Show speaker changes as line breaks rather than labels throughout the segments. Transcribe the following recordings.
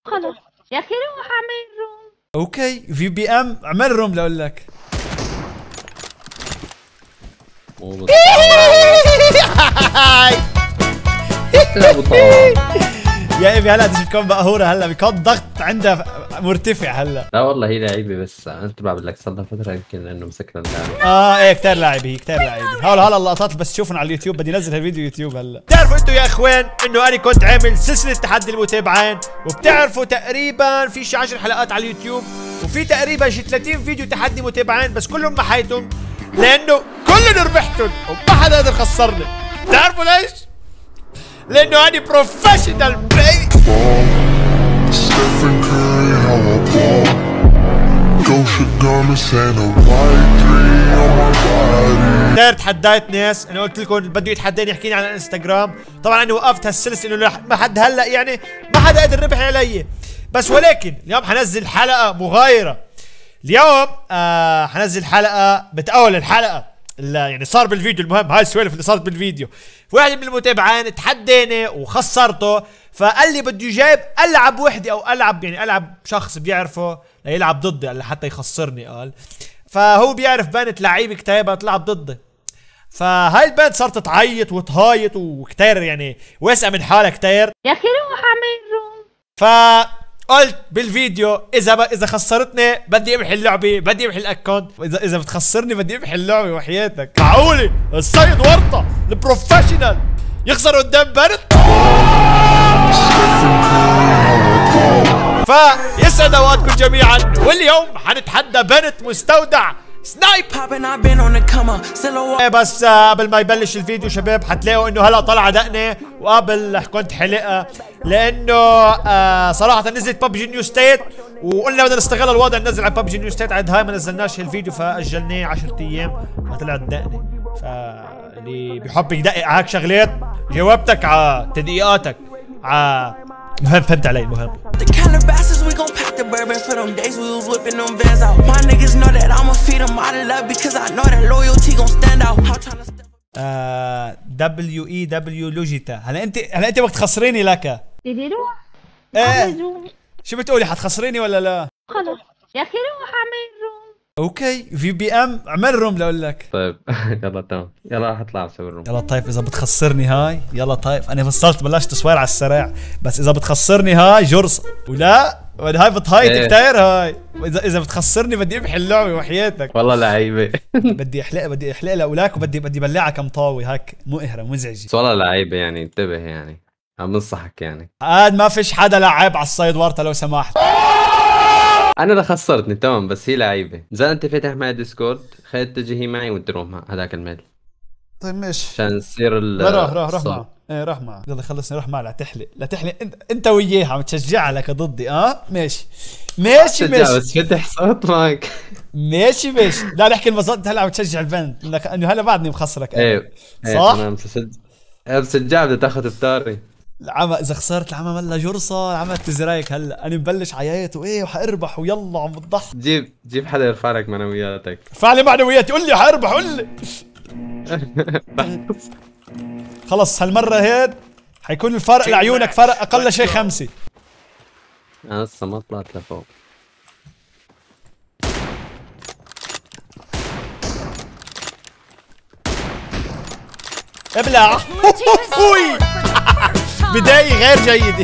خلص يا اخي روح اعمل روم.
اوكي في بي ام اعمل روم لاقول لك. يا ابي هلا تكون مقهوره هلا بيكون الضغط عندها مرتفع هلا.
لا والله هي لعيبه بس انت بعمل لك صار لها فتره يمكن لانه مسكنا اللعبه.
ايه كثير لاعبه هي كثير لعيبه. هلا اللقطات بس تشوفون على اليوتيوب بدي انزل هالفيديو يوتيوب هلا. بتعرفوا انتم يا اخوان انه انا كنت عامل سلسله تحدي المتابعين، وبتعرفوا تقريبا في شي 10 حلقات على اليوتيوب وفي تقريبا شي 30 فيديو تحدي متابعين، بس كلهم محيتهم لانه كلهم ربحتهم وما حدا قدر خسرني. بتعرفوا ليش؟ لانه انا بروفيشنال بلاي. كثير تحديت ناس، انا قلت لكم بده يتحداني يحكيني على الانستغرام، طبعا انا وقفت هالسلسله انه ما حد هلا يعني ما حدا قدر ربح علي، بس ولكن اليوم حنزل حلقه مغايره. اليوم حنزل حلقه بتأول الحلقه اللي يعني صار بالفيديو. المهم هاي السوالف اللي صارت بالفيديو. واحد من المتابعين تحداني وخسرته، فقال لي بده جايب العب وحده او العب شخص بيعرفه ليلعب ضدي لحتى يخسرني. قال فهو بيعرف بنت لعيبه كتيبه تلعب ضدي، فهاي البنت صارت تعيط وتهايط وكتير يعني واسعه من حالها كتير.
يا اخي روح اعمل روم.
فقلت بالفيديو اذا خسرتني بدي امحي اللعبه، بدي امحي الاكونت، واذا بتخسرني بدي امحي اللعبه وحياتك. معقولي الصيد ورطه البروفيشنال يخسر قدام بنت؟ فيسعد اوقاتكم جميعا، واليوم حنتحدى بنت مستودع سنايب. بس قبل ما يبلش الفيديو شباب حتلاقوا انه هلا طلع دقني وقبل كنت حلقه، لانه صراحه نزلت ببجي نيو ستيت وقلنا بدنا نستغل الوضع ننزل على ببجي نيو ستيت. عاد هاي ما نزلناش الفيديو فاجلناه 10 ايام فطلعت دقني. فاللي بيحب يدقق هيك شغلات جاوبتك على تدقيقاتك على المهم فهمت علي. المهم WEW لوجيتا. هلا انت بدك تخسريني لك.
بدي روح
ايه شو بتقولي حتخسريني ولا لا؟
خلص يا اخي روح اعمل روم.
اوكي في بي ام اعمل روم لاقول لك.
طيب يلا تمام يلا حطلع اسوي الروم.
يلا طيب اذا بتخسرني هاي يلا طيب انا فصلت بلشت تصوير على السريع، بس اذا بتخسرني هاي جرصه ولا هاي بتهايط كتير هاي. اذا بتخسرني بدي امحي اللعبه وحياتك.
والله لعيبه. بدي
احلق لاولاك وبدي بلعها كم طاوي هيك مقهره مزعجه.
والله لعيبه يعني انتبه يعني عم بنصحك يعني.
عاد ما فيش حدا لعب على الصيد ورطه لو سمحت.
انا اللي خسرتني تمام بس هي لعيبه. اذا انت فاتح معي ديسكورد خليها تجي هي معي وانت روح مع هذاك الميل.
طيب ماشي
عشان يصير
روح معه. ايه روح معه يلا خلصني روح معه. لا تحلق انت وياها عم تشجعها لك ضدي. ماشي
بس فتح صوت معك.
ماشي لا نحكي انبسطت هلا عم تشجع البنت انه هلا بعدني مخسرك.
ايه
صح
تمام بشجع بدي تاخذ بتاري.
العمى اذا خسرت العمى ملا جرصه. العمى تزرايك هلا انا مبلش عياط وايه وحاربح ويلا عم بتضحك.
جيب حدا يرفع لك معنوياتك.
ارفع لي معنوياتي قول لي حاربح قول لي. خلص هالمره هيك حيكون الفرق لعيونك فرق اقل شيء 5.
انا لسه ما طلعت لفوق.
ابلع. بداية غير جيدة.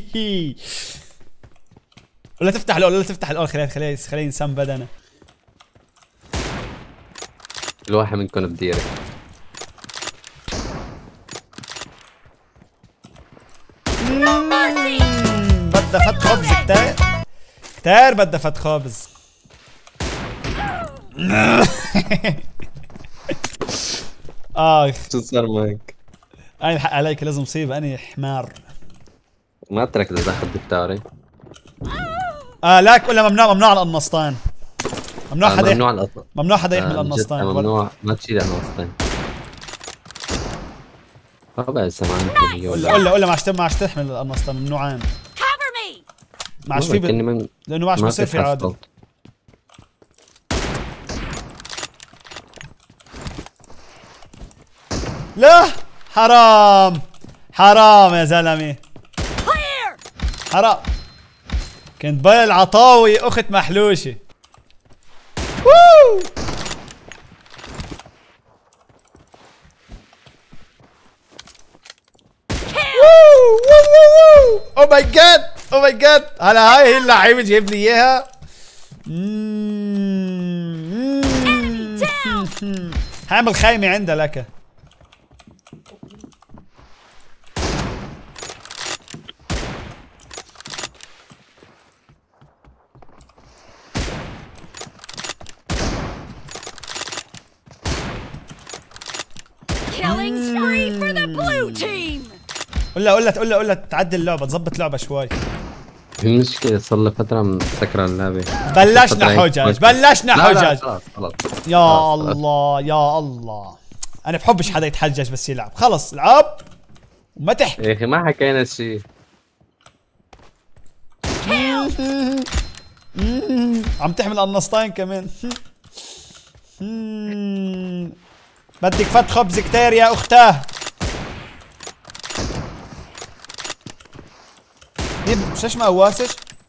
ولا تفتح الأول ولا تفتح الأول. خليني انسان بدنه.
الواحد منكم بديرك.
بدها فت خبز كتير بدها فت خبز.
شو صار معك؟
أنا الحق عليك لازم مصيبة أنا حمار.
ما ترك إذا أخذ بالتاري.
لاك ولا ممنوع على القناصتين. ممنوع حدا يحمل القناصتين.
ممنوع ما تشيل القناصتين. بس سمعني.
قول ما عادش تحمل القناصتين ممنوعين. ما عادش في لأنه ما عادش بصير في عادة. لا حرام يا زلمه حرام. كنت بايع العطاوي اخت محلوشه. ووو او ماي جاد او ماي جاد. هلا هاي هي اللعيبه اللي جايب لي اياها. هعمل خيمه عندها لك.
Killing spree for the blue team.
قول تعدل اللعبه تظبط لعبه شوي.
المشكلة صار لي فترة مسكرة اللعبة.
بلشنا حجج
لا خلص.
يا الله يا الله، انا بحبش حدا يتحجج بس يلعب. خلص العب وما تحكي
يا اخي ما حكينا شيء.
عم تحمل قنصتين كمان. بدك فت خبز كتير يا اختاه. مش اسمها قواسش.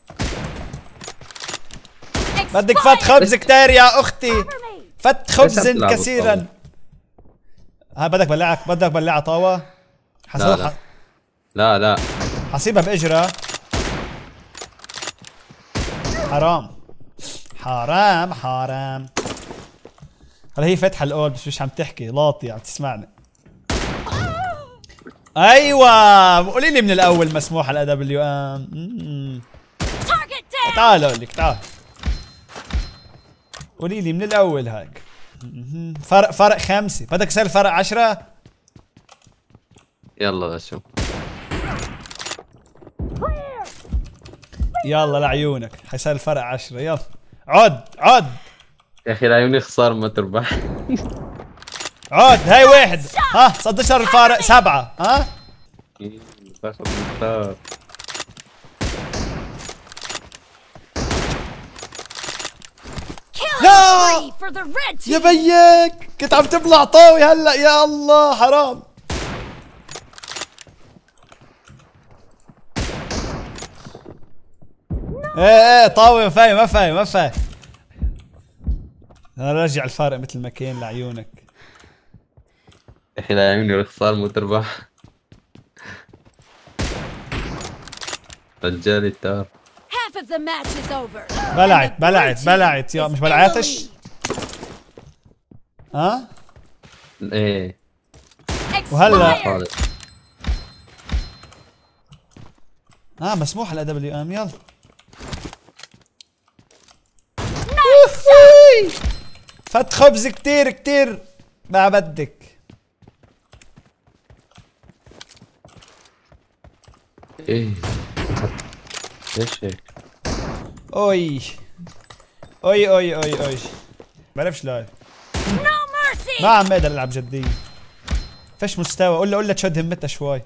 بدك فت خبز كتير يا اختي. فت خبز كثيرا. ها بدك بلعها طاوة.
لا
حسيبها باجرة. حرام. هلا هي فتحة الاول بس مش عم تحكي لاطي عم تسمعني. ايوه قولي لي من الاول مسموح على WM. تعال اقول لك تعال. قولي لي من الاول هيك. فرق 5. بدك يصير فرق 10.
يلا لشوف.
يلا لعيونك حيصير الفرق 10. يلا عد
يا اخي العيوني خسار ما تربح.
عد هاي واحد. ها صار الفارق 7. ها لا يا بيك كنت عم تبلع طاوي هلا. يا الله حرام. ايه طاوي ما فاهم. انا راجع الفارق مثل ما كان لعيونك.
يا اخي العيوني خسار ما تربح. رجالي التار. بلعت يا مش بلعتش. ها ايه
وهلا مسموح على WM. يلا فت خبز كتير ما بدك.
ايه ليش هيك؟
اوي بعرفش لايف. ما عم اقدر العب جدية. فيش مستوى. قول تشد همتها شوي.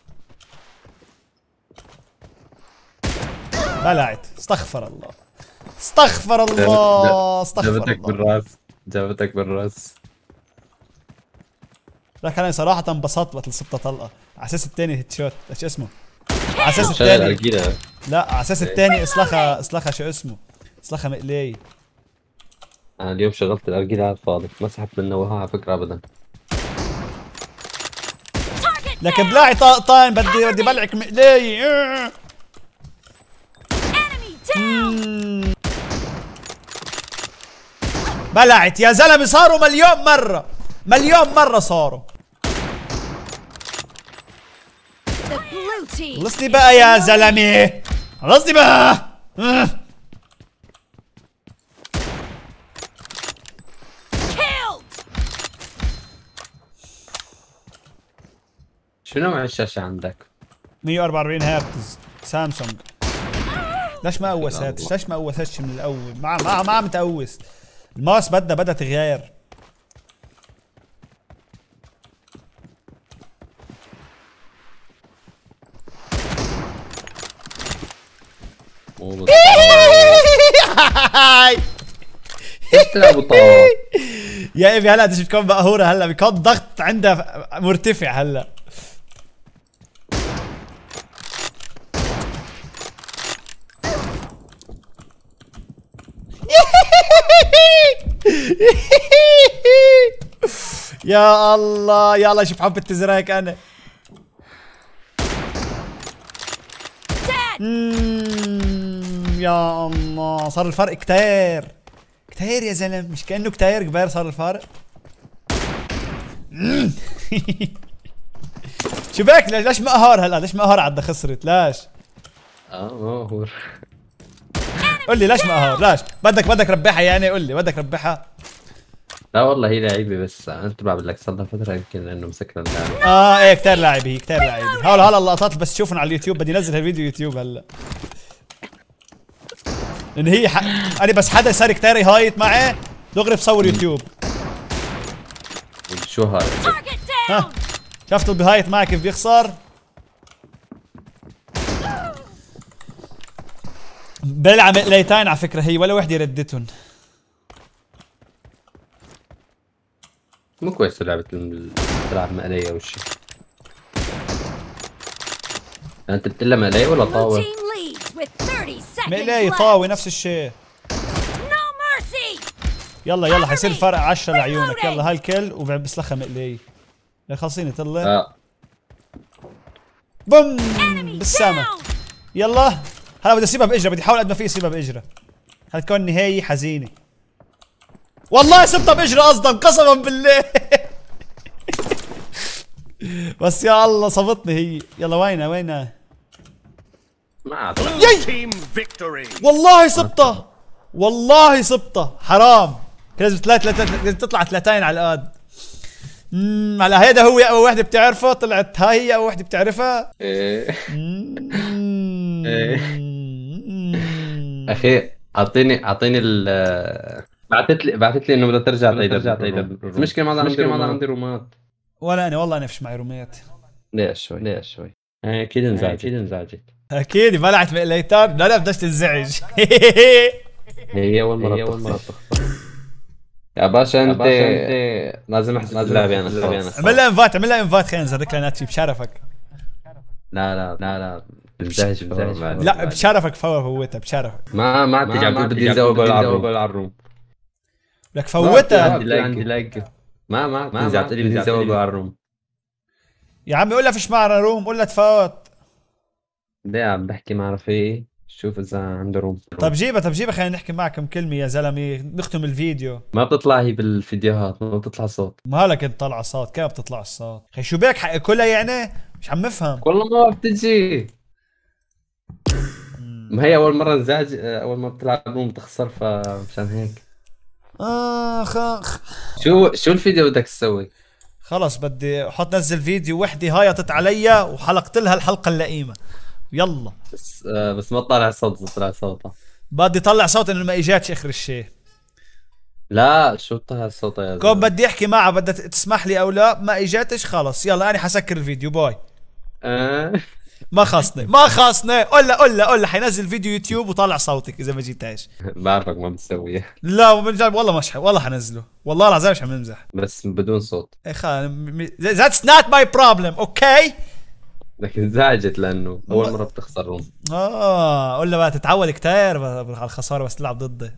بلعت. استغفر الله.
جابتك بالراس.
لك انا صراحة انبسطت وقت صبتها طلقة على اساس الثاني هيت شوت. ايش اسمه؟ على اساس الثاني. لا على اساس الثاني اسلخها شو اسمه؟ اسلخها مقلية.
انا اليوم شغلت الارجيلة على الفاضي ما سحبت منه وها على فكرة ابدا.
لكن بلاعي طاقتين بدي بلعك مقلية. بلعت يا زلمه. صاروا مليون مرة صاروا. خلصني بقى يا زلمه. خلصني بقى.
شو نوع الشاشة عندك؟
144 هرتز سامسونج. ليش ما قوستش من الاول؟ ما عم تقوس. الماوس بدها تغير.
تلعبوا طاوة
يا ابي هلا بدك تكون مقهورة. هلا بيكون ضغط عندها مرتفع. هلا يا الله يلا شوف حب التزرايك انا. يا الله صار الفرق كتير كتير يا زلمه، مش كأنه كتير كبير صار الفرق. شو بك ليش مقهر هلا؟ ليش مقهر عدها خسرت؟ ليش؟
هو
قول لي ليش مقهر؟ ليش؟ بدك ربحها يعني؟ قول لي بدك ربحها؟
لا والله هي لعيبه، بس انت بقول لك صار لها فتره يمكن لانه مسكنا اللعبه.
ايه كتير لاعبه، هي كتير لاعبه. هلا اللقطات بس تشوفهم على اليوتيوب، بدي انزل هالفيديو يوتيوب هلا. لان هي انا بس حدا صار كتير يهايط معي دغري بصور يوتيوب.
شو هذا؟
ها شفت اللي بيهايط معي كيف بيخسر؟ بلعب ليتين على فكره، هي ولا وحده ردتهم.
مو كويس لعبة تلعب مقلية او شيء. انت بتلعب مقلية ولا
Blue
طاوة؟
team leads with 30 seconds
مقلاي
left.
طاوي نفس الشيء.
No mercy.
يلا حيصير فرق 10 لعيونك. يلا هاي الكل وبسلخها مقلاي. خلصيني طلع. بوم بالسما. يلا هلا بدي اسيبها باجره، بدي احاول قد ما في اسيبها باجره. حتكون نهاية حزينة. والله سبتها باجره قصدا قسما بالله. بس يا الله صبتني هي. يلا وينها؟
ما اعرف.
يي والله سبتها حرام. لازم لازم تطلع 3 على القاد. على هيدا هو اول وحده بتعرفه، طلعت هاي هي اول وحده بتعرفها.
اخي اعطيني ال بعثت لي انه بدها ترجع تعيد. المشكله ما عندي رومات.
ولا انا والله انا فيش معي رومات.
ليش شوي اكيد انزعجت.
اكيد بلعت مقليتان. لا بداش تنزعج.
هي اول مرة تخسر يا باشا. انت لازم احسب اللعبة. انا
اعمل لها انفايت خلينا نزرك لها ناتشي بشرفك.
لا بمزاج
لا بشرفك فوتها بشرفك.
ما بتجي عم بدي ازوق على الروم.
لك فوتها.
عندي لايك. ما بتنزل عم تقولي بدي ازوق على الروم.
يا عمي قول لها فيش معنا روم، قول لها تفوت.
ليه عم بحكي مع رفيقي شوف اذا عنده روم.
طب جيبها خلينا نحكي معك كم كلمة يا زلمة نختم الفيديو.
ما بتطلع هي بالفيديوهات، ما بتطلع صوت.
ما هلا كنت طالعة صوت، كيف بتطلع الصوت؟ خي شو بك حق كلها يعني؟ مش عم افهم.
والله ما بتجي. ما هي اول مرة انزعج، اول ما بتلعب روم بتخسر، فمشان هيك. شو الفيديو بدك تسوي؟
خلص بدي احط نزل فيديو وحدة هايطت عليا وحلقت لها الحلقة اللئيمة. يلا
بس ما طلع صوتها.
بدي طلع صوت انه ما اجاتش اخر الشيء.
لا شو طلع صوتها يا
كون بدي احكي معها بدها تسمح لي او لا، ما اجاتش خلص. يلا انا حسكر الفيديو باي. ما خصني. قول حينزل فيديو يوتيوب وطلع صوتك اذا ما جيتهاش.
بعرفك ما بتسويها.
لا من جد والله والله حنزله، والله العظيم مش عم نمزح.
بس بدون صوت.
اي that's not my problem اوكي.
لكن انزعجت لانه اول مره بتخسر روم.
قول له بقى تتعود كتير على الخساره بس تلعب ضده.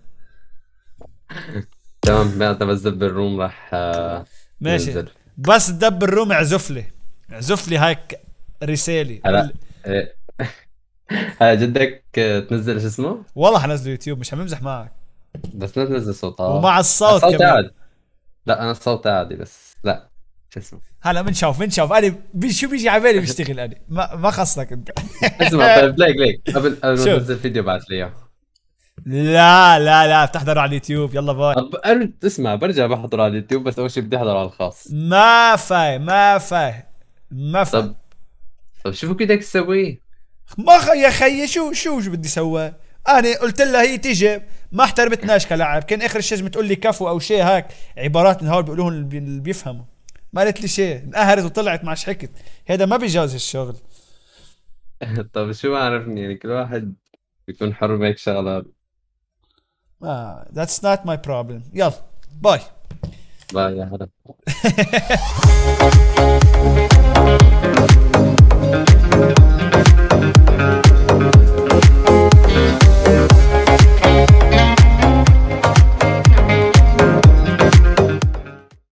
تمام بقى بس دب الروم راح
ماشي
ننزل.
بس دب الروم اعزف لي هيك رسالة.
هلا هلا جدك تنزل شو اسمه؟
والله حنزله يوتيوب مش عم بمزح معك.
بس لا تنزل صوت.
ومع الصوت كمان.
عادي. لا انا الصوت عادي بس لا شو اسمه؟
هلا بنشوف انا شو بيجي على بالي بشتغل انا ما خصك انت.
اسمع طيب ليك قبل ما تنزل فيديو بعث لي اياه.
لا بتحضر على اليوتيوب. يلا باي.
اسمع برجع بحضر على اليوتيوب بس اول شيء بدي احضر على الخاص.
ما فاهم
طب شو بدك تسوي؟
يا خيي شو بدي سوى؟ انا قلت لها هي تيجي ما احترمتناش كلاعب. كان اخر الشيء تقول لي كفو او شيء هيك عبارات من هول بيقولوهم اللي بيفهموا. ما قالت لي شيء، انقهرت وطلعت مع شحكت. هذا ما بيجوز الشغل.
طب شو عرفني يعني كل واحد بيكون حر بهيك شغلات.
that's not my problem. يلا باي
يا هلا.